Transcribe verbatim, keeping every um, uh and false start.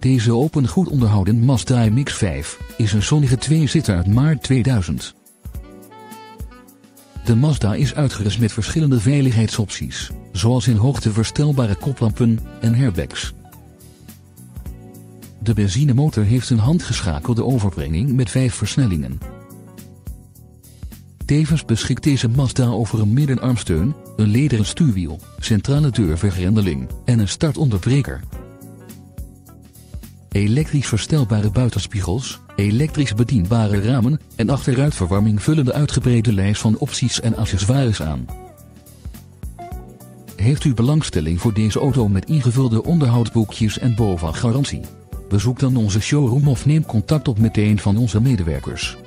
Deze open goed onderhouden Mazda M X vijf is een zonnige tweezitter uit maart tweeduizend. De Mazda is uitgerust met verschillende veiligheidsopties, zoals in hoogteverstelbare koplampen en airbags. De benzinemotor heeft een handgeschakelde overbrenging met vijf versnellingen. Tevens beschikt deze Mazda over een middenarmsteun, een lederen stuurwiel, centrale deurvergrendeling en een startonderbreker. Elektrisch verstelbare buitenspiegels, elektrisch bedienbare ramen en achteruitverwarming vullen de uitgebreide lijst van opties en accessoires aan. Heeft u belangstelling voor deze auto met ingevulde onderhoudsboekjes en B O V A-garantie? Bezoek dan onze showroom of neem contact op met een van onze medewerkers.